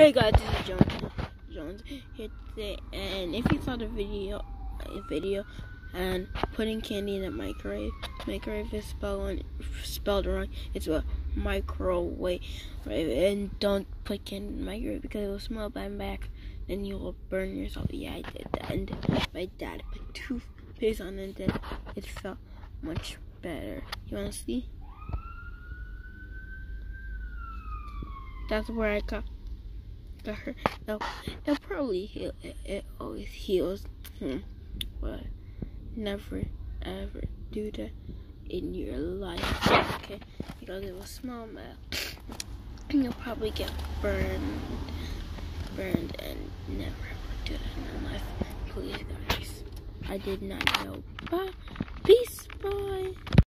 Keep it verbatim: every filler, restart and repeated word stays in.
Hey guys, this is Jones. Jones here today, and if you saw the video, uh, video, and putting candy in the microwave, microwave is spelled spelled wrong. It's a microwave, right? And don't put candy in the microwave because it will smell bad back, and you will burn yourself. Yeah, I did that, and my dad put toothpaste on it, and it felt much better. You wanna see? That's where I got. Got her. It'll, it'll probably heal. It, it always heals. Hmm. But never ever do that in your life. Okay? Because it will smell bad. And you'll probably get burned. Burned and never ever do that in your life. Please, guys. I did not know. Bye. Peace. Bye.